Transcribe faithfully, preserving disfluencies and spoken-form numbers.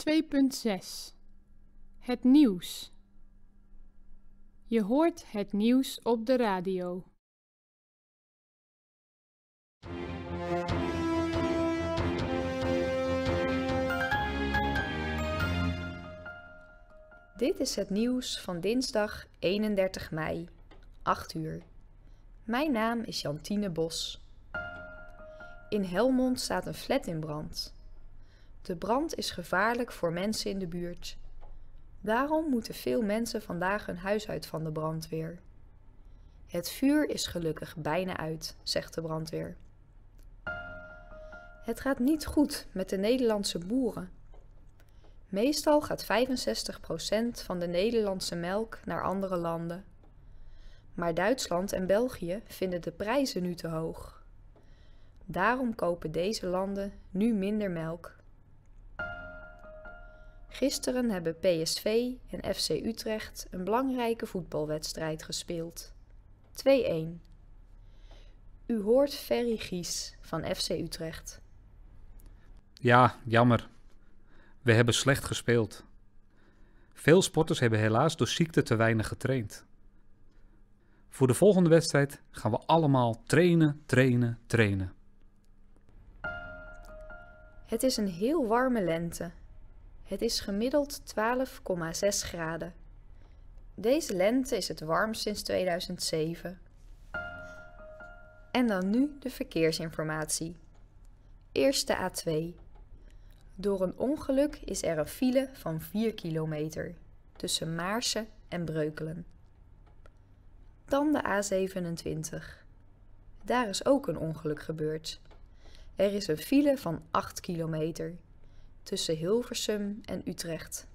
twee punt zes Het nieuws. Je hoort het nieuws op de radio. Dit is het nieuws van dinsdag eenendertig mei, acht uur. Mijn naam is Jantine Bos. In Helmond staat een flat in brand. De brand is gevaarlijk voor mensen in de buurt. Daarom moeten veel mensen vandaag hun huis uit van de brandweer. Het vuur is gelukkig bijna uit, zegt de brandweer. Het gaat niet goed met de Nederlandse boeren. Meestal gaat vijfenzestig procent van de Nederlandse melk naar andere landen. Maar Duitsland en België vinden de prijzen nu te hoog. Daarom kopen deze landen nu minder melk. Gisteren hebben P S V en F C Utrecht een belangrijke voetbalwedstrijd gespeeld. twee-een. U hoort Ferry Gies van F C Utrecht. Ja, jammer. We hebben slecht gespeeld. Veel sporters hebben helaas door ziekte te weinig getraind. Voor de volgende wedstrijd gaan we allemaal trainen, trainen, trainen. Het is een heel warme lente. Het is gemiddeld twaalf komma zes graden. Deze lente is het warmst sinds tweeduizend zeven. En dan nu de verkeersinformatie. Eerst de A twee. Door een ongeluk is er een file van vier kilometer tussen Maarsen en Breukelen. Dan de A zevenentwintig. Daar is ook een ongeluk gebeurd. Er is een file van acht kilometer tussen Hilversum en Utrecht.